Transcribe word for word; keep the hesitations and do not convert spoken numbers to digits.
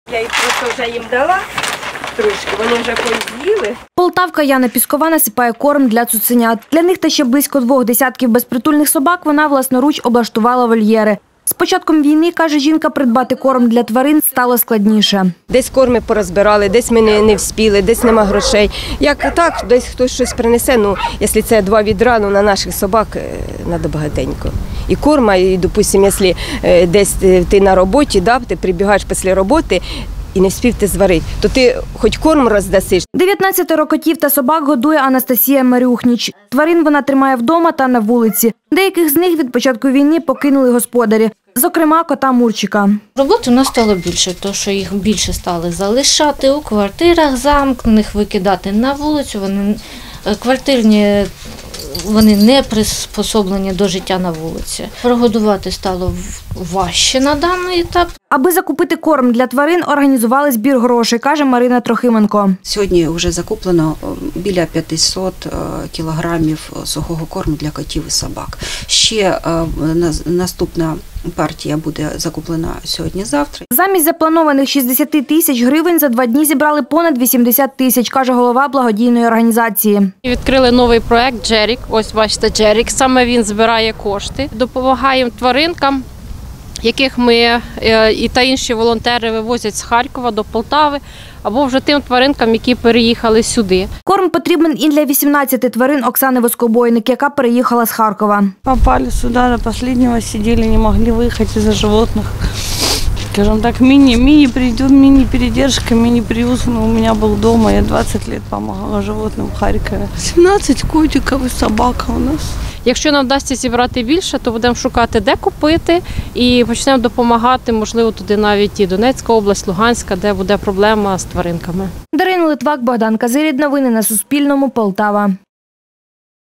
Я їх просто вже їм дала трошки, вони вже поїли. Полтавка Яна Піскова насипає корм для цуценят. Для них та ще близько двох десятків безпритульних собак вона власноруч облаштувала вольєри. З початком війни, каже жінка, придбати корм для тварин стало складніше. Десь корми порозбирали, десь ми не, не вспіли, десь нема грошей. Як так, десь хтось щось принесе, ну, якщо це два відра, ну, на наших собак треба багатенько. І корма, і, допустимо, якщо десь ти на роботі, да, ти прибігаєш після роботи, і не встиг ти зварити, то ти хоч корм роздасиш. дев'ятнадцятеро котів та собак годує Анастасія Марюхніч. Тварин вона тримає вдома та на вулиці. Деяких з них від початку війни покинули господарі. Зокрема, кота Мурчика. Роботи у нас стало більше, тому що їх більше стали залишати у квартирах замкнених, викидати на вулицю. Вони квартирні, вони не приспособлені до життя на вулиці. Прогодувати стало важче на даний етап. Аби закупити корм для тварин, організували збір грошей, каже Марина Трохименко. Сьогодні вже закуплено біля п'ятисот кілограмів сухого корму для котів і собак. Ще наступна партія буде закуплена сьогодні-завтра. Замість запланованих шістдесят тисяч гривень за два дні зібрали понад вісімдесят тисяч, каже голова благодійної організації. Відкрили новий проект «Джерік». Ось бачите, «Джерік». Саме він збирає кошти. Допомагаємо тваринкам, яких ми і та інші волонтери вивозять з Харкова до Полтави, або вже тим тваринкам, які переїхали сюди. Корм потрібен і для вісімнадцяти тварин Оксани Воскобойник, яка переїхала з Харкова. Попали сюди, до останнього сиділи, не могли виїхати із-за животних. Скажем так, мини, мини придет, мини-передержка, мини-приус. У меня был дома, я двадцать лет помогала животным в Харькове. семнадцать котиков и собака у нас. Якщо нам вдасться зібрати більше, то будемо шукати, де купити, і почнемо допомагати, можливо, туди навіть і Донецька область, Луганська, де буде проблема з тваринками. Дарина Литвак, Богдан Казирід. Новини на Суспільному. Полтава.